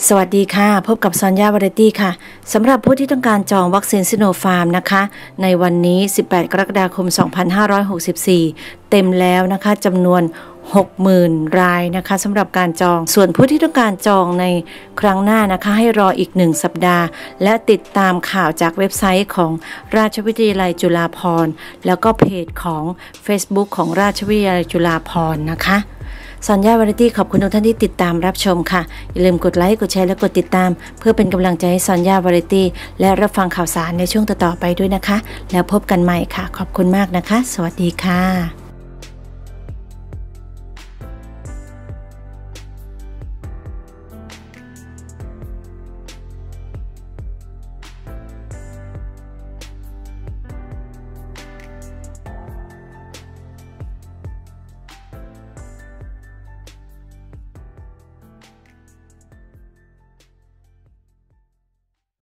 สวัสดีค่ะพบกับซอนยาวาไรตี้ค่ะสำหรับผู้ที่ต้องการจองวัคซีนซิโนฟาร์มนะคะในวันนี้18กรกฎาคม2564เต็มแล้วนะคะจำนวน 60,000 รายนะคะสำหรับการจองส่วนผู้ที่ต้องการจองในครั้งหน้านะคะให้รออีก1สัปดาห์และติดตามข่าวจากเว็บไซต์ของราชวิทยาลัยจุฬาภรณ์แล้วก็เพจของ Facebook ของราชวิทยาลัยจุฬาภรณ์นะคะซอนยาวาไรตี้ขอบคุณทุกท่านที่ติดตามรับชมค่ะอย่าลืมกดไลค์กดแชร์และกดติดตามเพื่อเป็นกำลังใจให้ซอนยาวาไรตี้และรับฟังข่าวสารในช่วงต่อๆไปด้วยนะคะแล้วพบกันใหม่ค่ะขอบคุณมากนะคะสวัสดีค่ะ